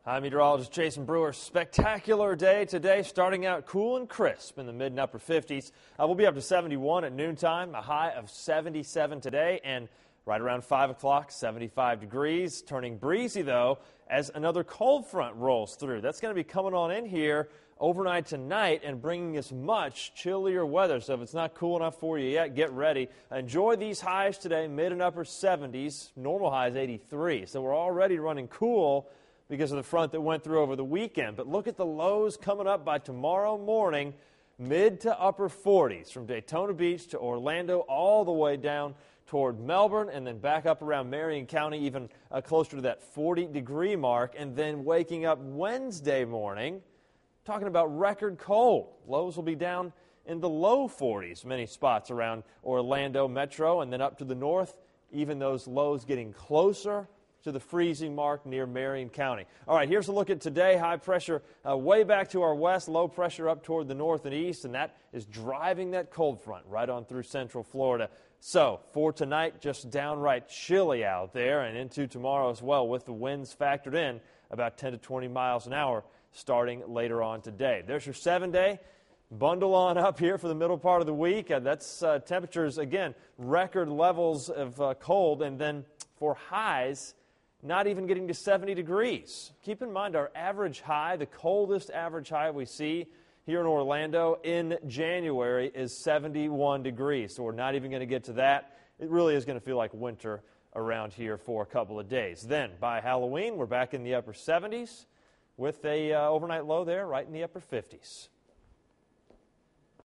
I'm meteorologist Jason Brewer. Spectacular day today, starting out cool and crisp in the mid and upper 50s. We'll be up to 71 at noontime, a high of 77 today, and right around 5 o'clock, 75 degrees. Turning breezy, though, as another cold front rolls through. That's going to be coming on in here overnight tonight and bringing us much chillier weather. So if it's not cool enough for you yet, get ready. Enjoy these highs today, mid and upper 70s. Normal highs 83. So we're already running cool because of the front that went through over the weekend. But look at the lows coming up by tomorrow morning, mid to upper 40s from Daytona Beach to Orlando all the way down toward Melbourne and then back up around Marion County, even closer to that 40-degree mark. And then waking up Wednesday morning, talking about record cold. Lows will be down in the low 40s, many spots around Orlando Metro, and then up to the north, even those lows getting closer to the freezing mark near Marion County. All right, here's a look at today. High pressure way back to our west, low pressure up toward the north and east, and that is driving that cold front right on through central Florida. So for tonight, just downright chilly out there, and into tomorrow as well with the winds factored in about 10 to 20 miles an hour starting later on today. There's your 7-day. Bundle on up here for the middle part of the week. That's temperatures, again, record levels of cold, and then for highs, not even getting to 70 degrees. Keep in mind our average high, the coldest average high we see here in Orlando in January is 71 degrees. So we're not even going to get to that. It really is going to feel like winter around here for a couple of days. Then by Halloween, we're back in the upper 70s with a overnight low there right in the upper 50s.